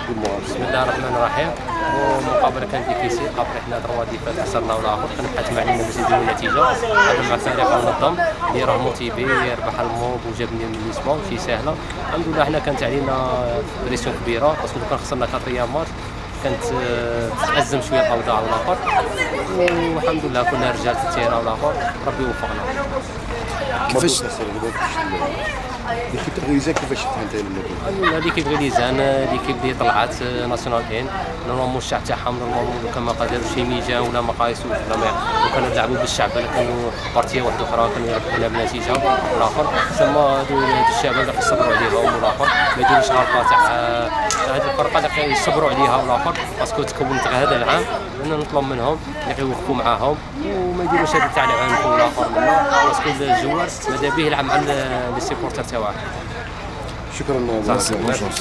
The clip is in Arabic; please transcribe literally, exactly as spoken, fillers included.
بسم الله الرحمن الرحيم. ومقابله كانت ديفيسيل ابري حنا دروا دي فات خسرنا ولا اخر كنبحث مع علينا باش نديروا نتيجه. هذا مع فريق منظم اللي راه موتيفي يربح الموب وجابني من الاسبوع ماشي سهله. الحمد لله حنا كانت علينا بريسيون كبيره باسكو كان خسرنا كاتريام ماتش كانت تأزم شويه الاوضاع والاخر، والحمد لله كنا رجال في التيرا والاخر ربي وفقنا. كيفاش ليكيب غليزان كيفاش شفتها انت الموضوع؟ ليكيب غليزان ليكيب اللي طلعت ناسيونال ان نورمالمون الشعب تاعهم نورمالمون كان ما قادروش شي ميجان ولا ما قايسوش ولا ما كانوا يلعبوا بالشعب كانوا بارتيه واحده اخرى كانوا يربحوا بنتيجه والاخر تسمى هادو الشعب اللي يصبروا عليهم والاخر ما يديروش غلطه تاع هاد الفرقه اللي يصبروا عليها والاخر باسكو تكونت هذا العام انا نطلب منهم اللي يوقفوا معاهم وما يديروش هذا تاع العنف والاخر منا باسكو الجوار ماذا به يلعب مع لي سيبورتر تاعو. شكرا.